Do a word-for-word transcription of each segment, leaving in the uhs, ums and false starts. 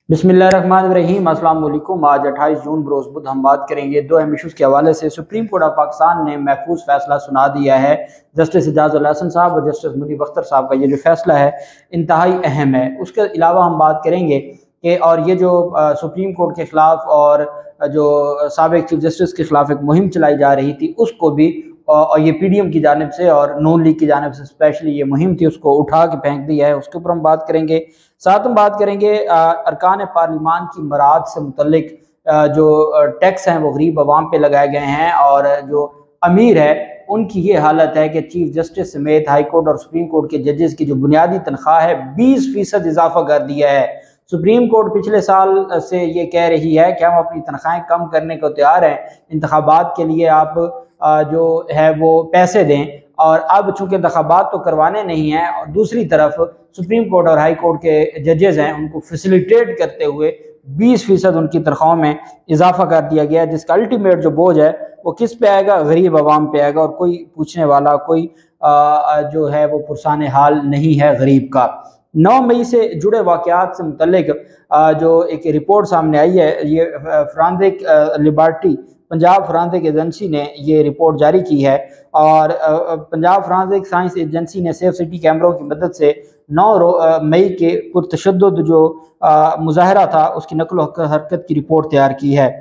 बिस्मिल्लाहिर्रहमानिर्रहीम। अस्सलाम वालेकुम। आज अट्ठाईस जून बरोज़ बुध हम बात करेंगे दो अहम इशूज़ के हवाले से। सुप्रीम कोर्ट ऑफ पाकिस्तान ने महफूज फैसला सुना दिया है। जस्टिस एजाज उल हसन साहब और जस्टिस मुनीब अख्तर साहब का ये जो फैसला है इंतहाई अहम है। उसके अलावा हम बात करेंगे कि और ये जो आ, सुप्रीम कोर्ट के ख़िलाफ़ और जो साबिक़ चीफ जस्टिस के ख़िलाफ़ एक मुहिम चलाई जा रही थी उसको भी और ये पी डी एम की जानिब से और नून लीग की जानिब से स्पेशली ये मुहिम थी उसको उठा के फेंक दिया है। उसके ऊपर हम बात करेंगे। साथ हम बात करेंगे अरकान पार्लिमान की मराद से मुतल्लिक जो टैक्स हैं वो गरीब अवाम पे लगाए गए हैं और जो अमीर है उनकी ये हालत है कि चीफ जस्टिस समेत हाई कोर्ट और सुप्रीम कोर्ट के जजेस की जो बुनियादी तनख्वाह है बीस फीसद इजाफा कर दिया है। सुप्रीम कोर्ट पिछले साल से ये कह रही है कि हम अपनी तनख्वाहें कम करने को तैयार हैं, इंतखाबात के लिए आप जो है वो पैसे दें, और अब चूंकि इंतखाबात तो करवाने नहीं हैं और दूसरी तरफ सुप्रीम कोर्ट और हाई कोर्ट के जजेस हैं उनको फैसिलिटेट करते हुए बीस फीसद उनकी तनख्वाहों में इजाफा कर दिया गया है, जिसका अल्टीमेट जो बोझ है वो किस पे आएगा? गरीब आवाम पे आएगा। और कोई पूछने वाला, कोई आ, जो है वो पुरसाने हाल नहीं है गरीब का। नौ मई से जुड़े वाक़यात से मुतल्लिक जो एक रिपोर्ट सामने आई है, ये forensic laboratory Punjab forensic agency ने ये रिपोर्ट जारी की है और पंजाब फ्रांसिक साइंस एजेंसी ने सेफ सिटी कैमरों की मदद से नौ मई के पुरतशद्दुद जो मुजाहरा था उसकी नकल हरकत की रिपोर्ट तैयार की है।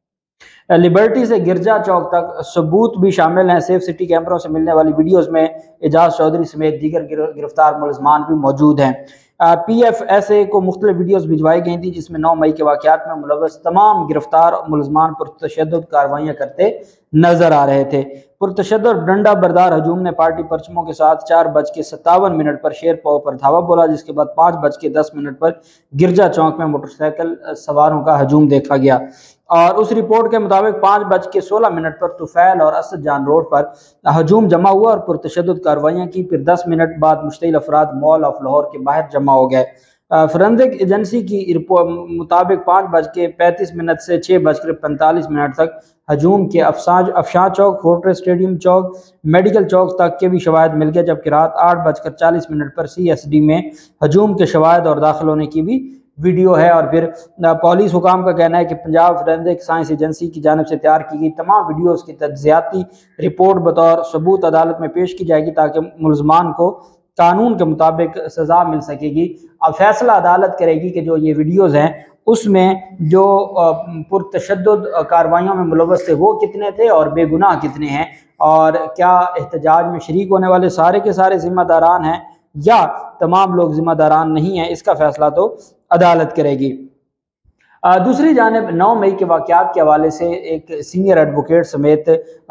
लिबर्टी से गिरजा चौक तक सबूत भी शामिल हैं। सेफ सिटी कैमरों से मिलने वाली वीडियोस में एजाज चौधरी समेत दीगर गिरफ्तार मुलजमान भी मौजूद हैं। पी एफ एस ए को मुख्तलिफ वीडियोस भिजवाई गई थी जिसमें नौ मई के वाक़यात में मुलव्वस तमाम गिरफ्तार मुलजमान पुरतशद्दुद कार्रवाइयाँ करते नजर आ रहे थे। पुरतशद्दुद डंडा बरदार हजूम ने पार्टी परचमों के साथ चार बज के सत्तावन मिनट पर शेर पाव पर धावा बोला, जिसके बाद पाँच बज के दस मिनट पर गिरजा चौक में मोटरसाइकिल सवारों का हजूम देखा गया और उस रिपोर्ट के मुताबिक पाँच बज के सोलह मिनट पर तुफैल और असद जान रोड पर हजूम जमा हुआ और पुरतशद्दुद कार्रवाइयाँ की। फिर दस मिनट बाद मुश्तिल अफराद मॉल ऑफ लाहौर के बाहर जमा हो गए। फोरेंसिक एजेंसी की मुताबिक पाँच बज के पैंतीस मिनट से छः बज कर पैंतालीस मिनट तक हजूम के अफसाज अफशां चौक, फोर्ट्रेस स्टेडियम चौक, मेडिकल चौक तक के भी शवाहिद मिल गए, जबकि रात आठ बजकर चालीस मिनट पर सी एस डी में हजूम के शवाहिद और दाखिल होने की भी वीडियो है। और फिर पुलिस हुकाम का कहना है कि पंजाब फोरेंसिक साइंस एजेंसी की जानिब से तैयार की गई तमाम वीडियोज़ की तज्जियाती रिपोर्ट बतौर सबूत अदालत में पेश की जाएगी ताकि मुलजमान को कानून के मुताबिक सज़ा मिल सकेगी। अब फैसला अदालत करेगी कि जो ये वीडियोज़ हैं उसमें जो पुरतशद्दुद कार्रवाइयों में मुलव्वस थे वो कितने थे और बेगुनाह कितने हैं, और क्या एहतजाज में शरीक होने वाले सारे के सारे जिम्मेदारान हैं या तमाम लोग जिम्मेदारान नहीं हैं, इसका फैसला तो अदालत करेगी। दूसरी जानिब नौ मई के वाक़यात के हवाले से एक सीनियर एडवोकेट समेत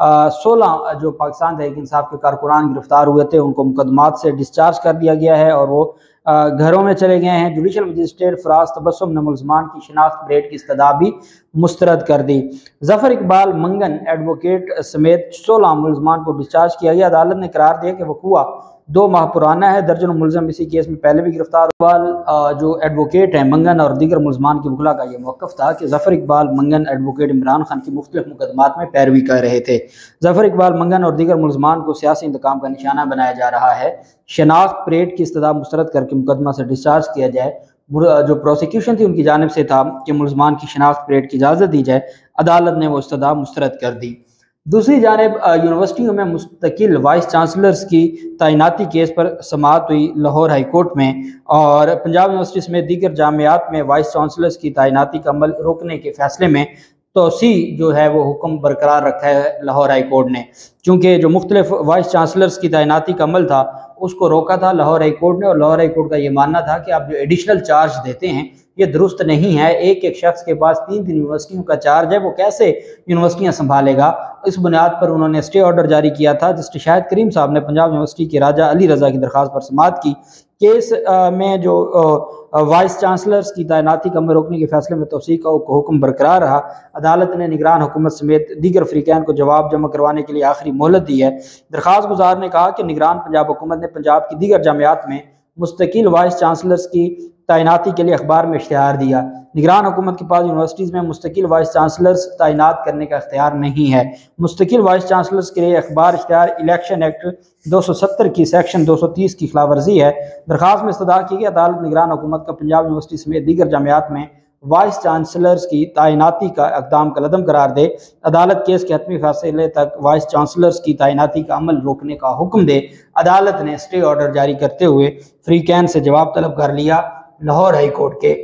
सोलह जो पाकिस्तान तहरीक इंसाफ के कारकुनान गिरफ्तार हुए थे उनको मुकदमात से डिस्चार्ज कर दिया गया है और वो घरों में चले गए हैं। जुडिशल मजिस्ट्रेट फराज तबस्सुम ने मुलजमान की शिनाख्त परेड की इस्तदा भी मुस्तरद कर दी। जफर इकबाल मंगन एडवोकेट समेत सोलह मुलजमान को डिस्चार्ज किया गया। अदालत ने करार दिया कि वकूआ दो माह पुराना है। दर्जनों मुलजम इसी केस में पहले भी गिरफ्तार हुआ। जो एडवोकेट हैं मंगन और दीगर मुलजमान की वकला का ये मौक़िफ़ था कि जफर इकबाल मंगन एडवोकेट इमरान खान की मुख्तलिफ मुकदमात में पैरवी कर रहे थे। जफर इकबाल मंगन और दीगर मुलजमान को सियासी इंतकाम का निशाना बनाया जा रहा है। शनाख्त परेड की इस्तदा मुस्तरद करके मुकदमा से डिस्चार्ज किया जाए। जो प्रोसिक्यूशन थी उनकी जानिब से था कि मुलजमान की शनाख्त परेड की इजाज़त दी जाए। अदालत ने वो इस्तदा मुस्तरद कर दी। दूसरी जानिब यूनिवर्सिटियों में मुस्तकिल वाइस चांसलर्स की तैनाती केस पर समाअत हुई लाहौर हाई कोर्ट में और पंजाब यूनिवर्सिटी समेत दीगर जामियात में वाइस चांसलर्स की तैनाती का अमल रोकने के फैसले में तोसी जो है वो हुक्म बरकरार रखा है लाहौर हाई कोर्ट ने। चूँकि जो मुख्तलिफ वाइस चांसलर्स की तैनाती का अमल था उसको रोका था लाहौर हाई कोर्ट ने और लाहौर हाई कोर्ट का ये मानना था कि आप जो एडिशनल चार्ज देते हैं ये दुरुस्त नहीं है। एक एक शख्स के पास तीन तीन यूनिवर्सिटियों का चार्ज है, वो कैसे यूनिवर्सिटियां संभालेगा? इस बुनियाद पर उन्होंने स्टे ऑर्डर जारी किया था। जस्टिस शाहिद करीम साहब ने पंजाब यूनिवर्सिटी के राजा अली रजा की दरख्वास्त पर समाअत की। केस में जो वाइस चांसलर्स की तैनाती का अमल रोकने के फैसले में तोसी का हुक्म बरकरार रहा। अदालत ने निगरान हुकूमत समेत दीगर फ्रीकैन को जवाब जमा करवाने के लिए आखिरी मोहलत दी है। दरख्वास्त गुजार ने कहा कि निगरान पंजाब हुकूमत ने पंजाब की दीगर जामियात में मुस्तकिल वाइस चांसलर्स की तैनाती के लिए अखबार में इश्तिहार दिया। निगरान हुकूमत के पास यूनिवर्सिटीज़ में मुस्तकिल वाइस चांसलर्स तैनात करने का इख्तियार नहीं है। मुस्तकिल वाइस चांसलर्स के लिए अखबार इश्तिहार इलेक्शन एक्ट दो सौ सत्तर की सेक्शन दो सौ तीस की खिलाफ वर्जी है। दरख्वास्त में इस्तदा की कि अदालत निगरान हुकूमत का पंजाब यूनिवर्सिटी समेत दीगर जामियात में वाइस चांसलर्स की तैनाती का इक़दाम कलदम करार दे। अदालत केस के हतमी फैसले तक वाइस चांसलर्स की तैनाती का अमल रोकने का हुक्म दे। अदालत ने स्टे ऑर्डर जारी करते हुए फ्री कैन से जवाब तलब कर लिया। लाहौर हाई कोर्ट के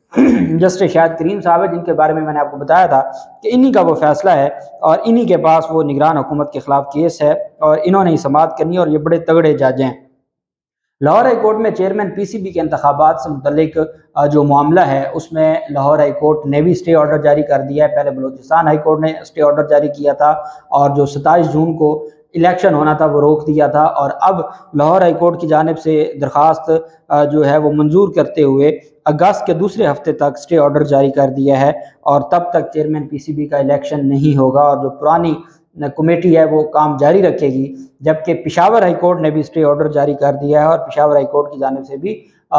जस्टिस शाहिद करीम साहब है, जिनके बारे में मैंने आपको बताया था कि इन्हीं का वो फैसला है और इन्हीं के पास वो निगरान हुकूमत के खिलाफ केस है और इन्होंने ही समाअत करनी है और ये बड़े तगड़े जज हैं। लाहौर हाई कोर्ट में चेयरमैन पीसीबी के इंतखाबात से मुतल्लिक जो मामला है उसमें लाहौर हाई कोर्ट ने भी स्टे ऑर्डर जारी कर दिया है। पहले बलूचिस्तान हाई कोर्ट ने स्टे ऑर्डर जारी किया था और जो सत्ताईस जून को इलेक्शन होना था वो रोक दिया था और अब लाहौर हाई कोर्ट की जानिब से दरख्वास्त जो है वो मंजूर करते हुए अगस्त के दूसरे हफ्ते तक स्टे ऑर्डर जारी कर दिया है और तब तक चेयरमैन पीसीबी का इलेक्शन नहीं होगा और जो पुरानी कमेटी है वो काम जारी रखेगी। जबकि पेशावर हाई कोर्ट ने भी स्टे ऑर्डर जारी कर दिया है और पेशावर हाई कोर्ट की जानिब से भी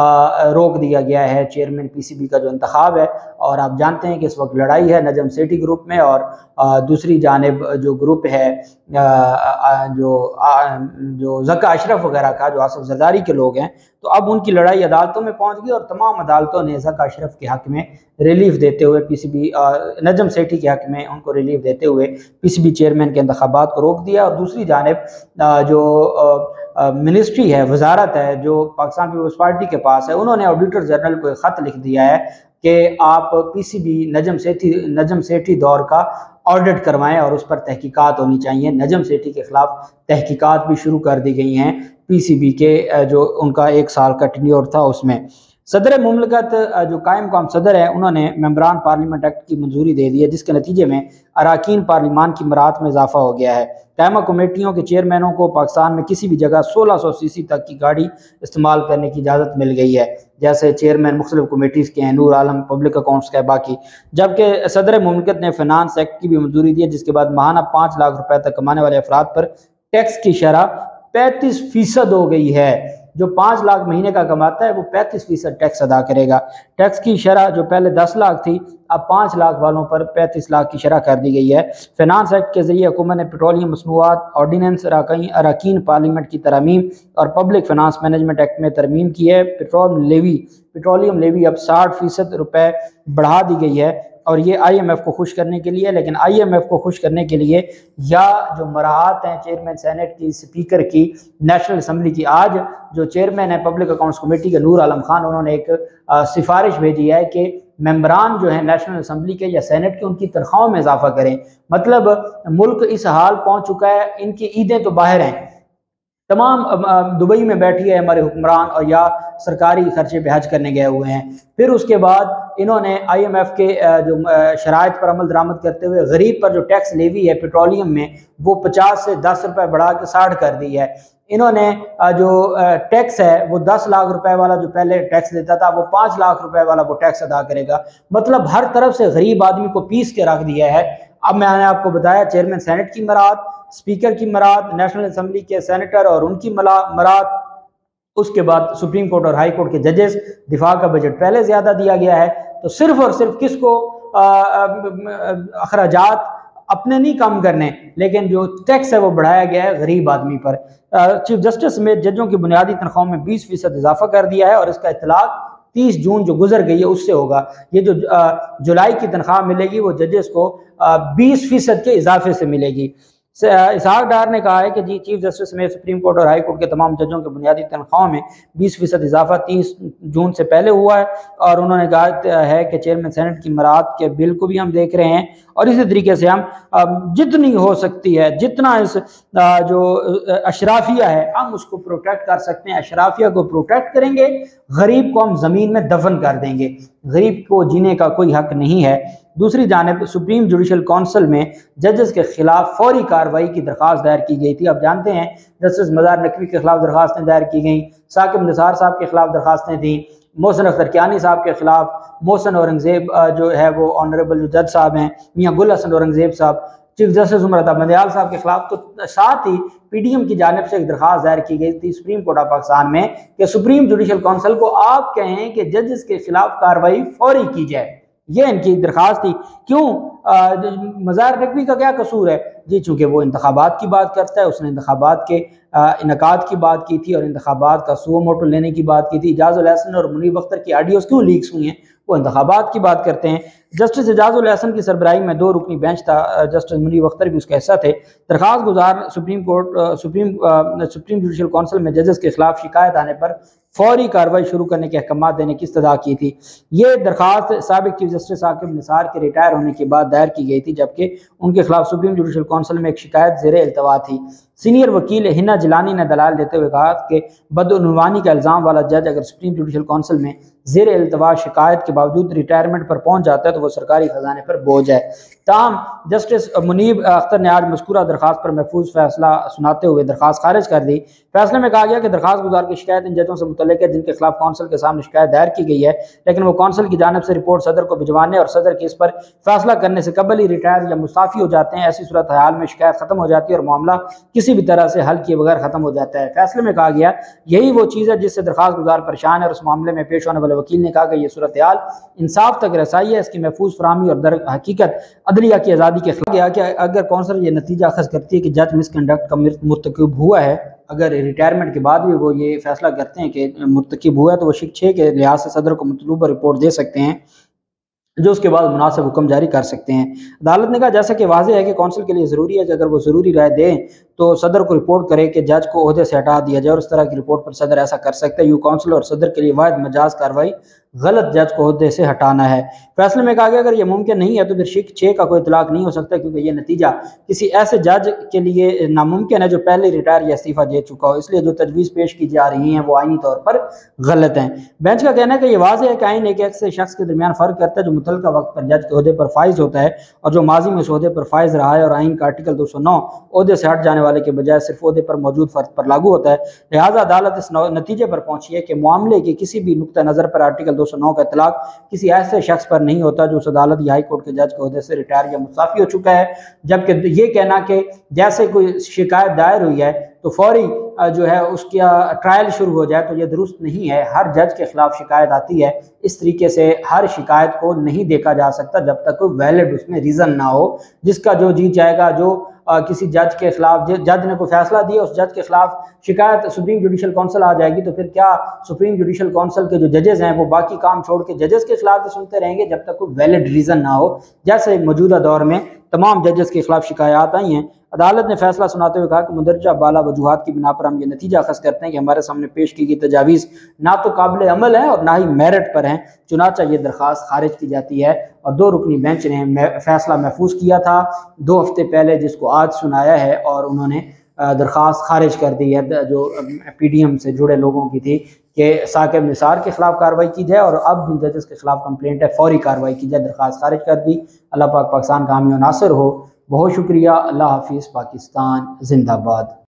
आ, रोक दिया गया है चेयरमैन पीसीबी का जो इंतखाब है। और आप जानते हैं कि इस वक्त लड़ाई है नजम सेठी ग्रुप में और आ, दूसरी जानिब जो ग्रुप है आ, आ, जो आ, जो ज़का अशरफ वगैरह का जो आसिफ जरदारी के लोग हैं, तो अब उनकी लड़ाई अदालतों में पहुंच गई और तमाम अदालतों ने ज़का अशरफ के हक़ में रिलीफ देते हुए पीसीबी नजम सेठी के हक़ में उनको रिलीफ देते हुए पीसीबी चेयरमैन के इंतखाबात को रोक दिया। और दूसरी जानिब जो मिनिस्ट्री है, वजारत है जो पाकिस्तान पीपल्स पार्टी के पास है, उन्होंने ऑडिटर जनरल को एक ख़त लिख दिया है कि आप पीसीबी नजम सेठी नजम सेठी दौर का ऑडिट करवाएं और उस पर तहकीकात होनी चाहिए। नजम सेठी के खिलाफ तहकीकात भी शुरू कर दी गई हैं पीसीबी के जो उनका एक साल का टेन्योर था उसमें। सदर मुमलकत जो कायम काम सदर है उन्होंने मेम्बरान पार्लियामेंट एक्ट की मंजूरी दे दी है, जिसके नतीजे में अराकीन पार्लिमान की मराहत में इजाफा हो गया है। कायमा कमेटियों के चेयरमैनों को पाकिस्तान में किसी भी जगह सोलह सौ सीसी तक की गाड़ी इस्तेमाल करने की इजाज़त मिल गई है, जैसे चेयरमैन मुख्तलिफ कमेटीज़ के हैं, नूर आलम पब्लिक अकाउंट्स का है बाकी। जबकि सदर मुमलकत ने फिनांस एक्ट की भी मंजूरी दी है, जिसके बाद माहाना पाँच लाख रुपए तक कमाने वाले अफराद पर टैक्स की शरह पैंतीस फीसद हो गई है। जो पाँच लाख महीने का कमाता है वो पैंतीस फीसद टैक्स अदा करेगा। टैक्स की शरह जो पहले दस लाख थी अब पाँच लाख वालों पर पैंतीस लाख की शरह कर दी गई है। फिनांस एक्ट के जरिए हुकूमत ने पेट्रोलियम मसनूआत ऑर्डीनेंस, अरकान पार्लियामेंट की तरमीम और पब्लिक फिनांस मैनेजमेंट एक्ट में तरमीम की है। पेट्रोल लेवी पेट्रोलियम लेवी अब साठ फीसद रुपये बढ़ा दी गई है और ये आईएमएफ को खुश करने के लिए। लेकिन आईएमएफ को खुश करने के लिए या जो मराहत हैं चेयरमैन सेनेट की, स्पीकर की, नेशनल असम्बली की, आज जो चेयरमैन है पब्लिक अकाउंट्स कमेटी के नूर आलम खान, उन्होंने एक आ, सिफारिश भेजी है कि मेंबरान जो है नेशनल असम्बली के या सेनेट के उनकी तनख्वाहों में इजाफा करें। मतलब मुल्क इस हाल पहुँच चुका है, इनकी ईदें तो बाहर हैं, तमाम दुबई में बैठी है हमारे हुक्मरान और या सरकारी खर्चे पे हज करने गए हुए हैं। फिर उसके बाद इन्होंने आईएमएफ के जो शराइत पर अमल दरामद करते हुए गरीब पर जो टैक्स लेवी है पेट्रोलियम में वो पचास से दस रुपए बढ़ा के साठ कर दी है। इन्होंने जो टैक्स है वो दस लाख रुपए वाला जो पहले टैक्स देता था वो पाँच लाख रुपए वाला वो टैक्स अदा करेगा। मतलब हर तरफ से गरीब आदमी को पीस के रख दिया है। अब मैंने आपको बताया चेयरमैन सेनेट की मराहत, स्पीकर की मराहत, नेशनल असम्बली के सेनेटर और उनकी मराहत, उसके बाद सुप्रीम कोर्ट और हाई कोर्ट के जजेस, दिफा का बजट पहले ज्यादा दिया गया है। तो सिर्फ और सिर्फ किसको अखराजात अपने नहीं कम करने, लेकिन जो टैक्स है वो बढ़ाया गया है गरीब आदमी पर। चीफ जस्टिस समेत जजों की बुनियादी तनख्वाहों में बीस फीसद इजाफा कर दिया है और इसका इतलाक तीस जून जो गुजर गई है उससे होगा। ये जो जुलाई की तनख्वाह मिलेगी वो जजेस को बीस फीसद के इजाफे से मिलेगी। इसहाक डार ने कहा है कि जी चीफ जस्टिस में सुप्रीम कोर्ट और हाई कोर्ट के तमाम जजों के बुनियादी तनख्वाहों में बीस फीसद इजाफा तीस जून से पहले हुआ है और उन्होंने कहा है कि चेयरमैन सेनेट की मराहत के बिल को भी हम देख रहे हैं और इसी तरीके से हम जितनी हो सकती है, जितना इस जो अशराफिया है हम उसको प्रोटेक्ट कर सकते हैं, अशराफिया को प्रोटेक्ट करेंगे, गरीब को हम ज़मीन में दफन कर देंगे। गरीब को जीने का कोई हक नहीं है। दूसरी जानिब सुप्रीम जुडिशल काउंसिल में जजेस के खिलाफ फौरी कार्रवाई की दरख्वास्त दायर की गई थी। अब जानते हैं जस्टिस मजार नकवी के खिलाफ दरख्वास्तें दायर की गई, साकिब निसार साहब के खिलाफ दरख्वास्तें थी, मोहसिन अख्तर कियानी साहब के खिलाफ, मोहसिन औरंगजेब जो है वो ऑनरेबल जो जज साहब हैं मियाँ गुल हसन औरंगजेब साहब, चीफ जस्टिस उमर अता बंदयाल साहब के खिलाफ। तो साथ ही पीडीएम की जानिब से एक दरख्वास्त दायर की गई थी सुप्रीम कोर्ट ऑफ पाकिस्तान में कि सुप्रीम जुडिशल काउंसिल को आप कहें कि जजेस के खिलाफ कार्रवाई फौरी की जाए। ये इनकी दरख्वास्त थी। क्यों? मजार नकवी का क्या कसूर है? जी चूँकि वो इंतखाबात की बात करता है, उसने इंतखाबात के इनकाद की बात की थी और इंतखाबात का सुओ मोटो लेने की बात की थी। इजाज़ुल हसन और मुनीब अख्तर की ऑडियोज़ क्यों लीक्स हुई हैं वो इंतखाबात की बात करते हैं। जस्टिस एजाजुल हसन की सरबराही में दो रुकनी बेंच था, जस्टिस मुनीब अख्तर भी उसका हिस्सा थे। दरखास्त गुजार supreme court supreme supreme judicial council में जजेस के खिलाफ शिकायत आने पर फौरी कार्रवाई शुरू करने के अहकाम देने की इस्तदा की थी। ये दरखास्त साबिक चीफ जस्टिस साकिब निसार के रिटायर होने के बाद दायर की गई थी, जबकि उनके खिलाफ सुप्रीम जुडिशल काउंसिल में एक शिकायत ज़ेर इल्तवा थी। सीनियर वकील हिना जिलानी ने दलाल देते हुए कहा कि बदउनवानी का इल्ज़ाम वाला जज अगर सुप्रीम जुडिशल काउंसिल में ज़ेर इल्तवा शिकायत के बावजूद रिटायरमेंट पर पहुंच जाता है तो वो सरकारी खजाने पर बोझ है। ताहम जस्टिस मुनीब अख्तर ने आज मज़कूरा दरखास्त पर महफूज फैसला सुनाते हुए दरखास्त खारिज कर दी। फैसले में कहा गया कि दरखास्त गुजार की शिकायत इन जजों से मुतल्लिक है जिनके खिलाफ काउंसिल के सामने शिकायत दायर की गई है, लेकिन वो काउंसिल की जानिब से रिपोर्ट सदर को भिजवाने और सदर के इस पर फैसला करने से कबल ही रिटायर या मुस्ताफ़ी हो जाते हैं। ऐसी सूरत हाल में शिकायत खत्म हो जाती है और मामला किसी भी तरह से हल किए बगैर खत्म हो जाता है। फैसले में कहा गया यही वो चीज़ है जिससे दरखास्त गुजार परेशान है और उस मामले में पेश होने वाले वकील ने कहा कि यह सूरत हाल इंसाफ तक रसाई है, इसकी महफूज फराहमी और दर हकीकत अदलिया की आज़ादी के खिलाफ गया कि अगर कौंसिल ये नतीजा अखज़ करती है कि जज मिसकंडक्ट का मुर्तकिब हुआ है, अगर रिटायरमेंट के बाद भी वो ये फैसला करते हैं कि मुर्तकिब हुआ है तो वो शिक छः के लिहाज से सदर को मतलूबा रिपोर्ट दे सकते हैं, जो उसके बाद मुनासिब हुक्म जारी कर सकते हैं। अदालत ने कहा जैसा कि वाज़ेह है कि कौंसिल के लिए ज़रूरी है कि अगर वो ज़रूरी राय दें तो सदर को रिपोर्ट करे कि जज को ओहदे से हटा दिया जाए और इस तरह की रिपोर्ट पर सदर ऐसा कर सकता है। यूँ कौंसिल और सदर के लिए वाहिद मजाज कार्रवाई गलत जज को ओहदे से हटाना है। फैसले में कहा गया अगर ये मुमकिन नहीं है तो फिर शिक छः का कोई इतलाक नहीं हो सकता, क्योंकि ये नतीजा किसी ऐसे जज के लिए नामुमकिन है जो पहले रिटायर या इस्तीफ़ा दे चुका हो, इसलिए जो तजवीज़ पेश की जा रही हैं वो आइनी तौर पर गलत हैं। बेंच का कहना है कि यह वाज़ेह है कि आइन एक ऐसे शख्स के दरमियान फ़र्क करता है जो मुतल्लिका वक्त पर जज के ओहदे पर फाइज होता है और जो माजी में उस ओहदे पर फाइज रहा है और आइन का आर्टिकल दो सौ नौ ओहदे से हट जाने वाले के बजाय सिर्फ ओहदे पर मौजूद फ़र्द पर लागू होता है। लिहाजा अदालत इस नतीजे पर पहुंची है कि मामले के किसी भी नुक्ता नज़र पर आर्टिकल दो सौ नौ का इतलाक किसी ऐसे शख्स पर नहीं होता जो उस अदालत या हाई कोर्ट के जज के ओहदे से रिटायर या मुस्ताफ़ी हो चुका है। जबकि ये कहना कि जैसे कोई शिकायत दायर हुई है तो फौरी जो है उसका ट्रायल शुरू हो जाए तो ये दुरुस्त नहीं है। हर जज के खिलाफ शिकायत आती है, इस तरीके से हर शिकायत को नहीं देखा जा सकता जब तक कोई वैलिड उसमें रीज़न ना हो। जिसका जो जी जाएगा, जो आ, किसी जज के खिलाफ जज ने कोई फैसला दिया उस जज के खिलाफ शिकायत सुप्रीम जुडिशल काउंसिल आ जाएगी तो फिर क्या सुप्रीम जुडिशल काउंसिल के जो जजेस हैं वो बाकी काम छोड़ के जजेस के खिलाफ ही सुनते रहेंगे जब तक कोई वैलिड रीज़न ना हो, जैसे मौजूदा दौर में तमाम जजेस के खिलाफ शिकायत आई हैं। अदालत ने फैसला सुनाते हुए कहा कि मुंदरजा बाला वजूहात की बिना पर हम ये नतीजा अखज़ करते हैं कि हमारे सामने पेश की गई तजावीज़ ना तो काबिल अमल है और ना ही मेरिट पर हैं, चुनाचा ये दरख्वास्त खारिज की जाती है। और दो रुकनी बेंच ने फैसला महफूज किया था दो हफ्ते पहले, जिसको आज सुनाया है और उन्होंने दरख्वास्त खारिज कर दी है जो पी डी एम से जुड़े लोगों की थी कि साकिब निसार के खिलाफ कार्रवाई की जाए और अब जिन जजेस के खिलाफ कंप्लेंट है फौरी कार्रवाई की जाए। दरख्वास्त खारिज कर दी। अल्लाह पाक पाकिस्तान का हामी और नासिर हो। बहुत शुक्रिया। अल्लाह हाफिज़। पाकिस्तान जिंदाबाद।